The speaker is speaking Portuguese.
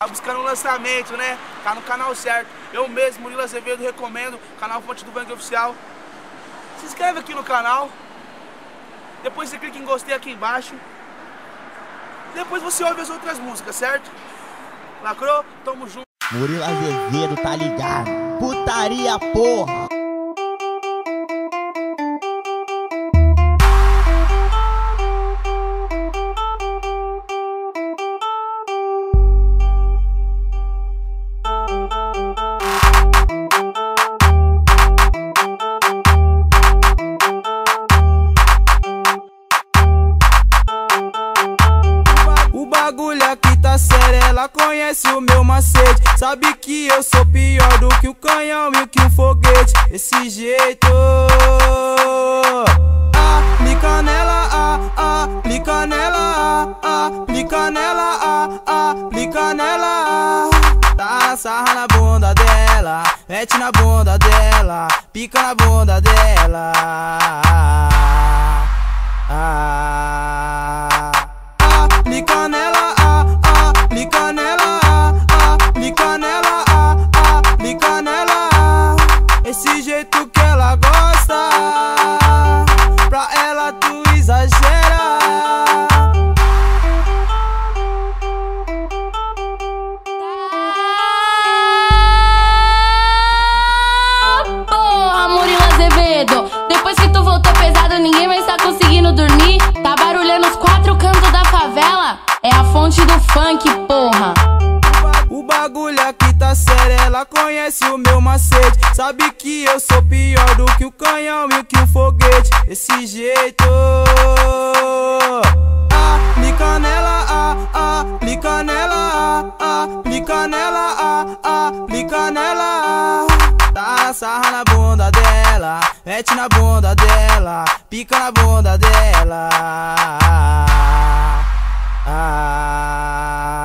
Tá buscando um lançamento, né? Tá no canal certo. Eu mesmo, Murilo Azevedo, recomendo. Canal Fonte do Funk Oficial. Se inscreve aqui no canal. Depois você clica em gostei aqui embaixo. Depois você ouve as outras músicas, certo? Lacrou? Tamo junto. Murilo Azevedo, tá ligado? Putaria, porra! O bagulho aqui tá sério, ela conhece o meu macete. Sabe que eu sou pior do que o canhão e que o foguete. Esse jeito, aplica nela, aplica nela, aplica nela, aplica nela. Tá sarra na bunda dela, mete na bunda dela, pica na bunda dela. Aplica nela, aplica nela, aplica nela, aplica nela. Esse jeito que ela gosta, pra ela tu exagera. Porra, Murilo Azevedo, depois que tu voltou pesado, ninguém mais tá conseguindo dormir. Tá barulhando os quatro cantos da favela. É a fonte do funk, porra. O bagulho aqui tá sério, ela conhece o meu macete. Sabe que eu sou pior do que o canhão e que o foguete. Esse jeito, aplica nela, aplica nela, aplica nela, aplica nela. Tá sarra na bunda dela, mete na bunda dela, pica na bunda dela.